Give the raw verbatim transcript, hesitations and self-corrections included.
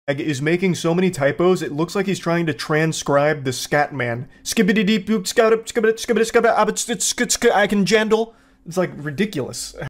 is making so many typos, it looks like he's trying to transcribe the scatman. Skibidideepdoop, skibidi, skibidi, skibidi, skibidi, I can jandle. It's like ridiculous.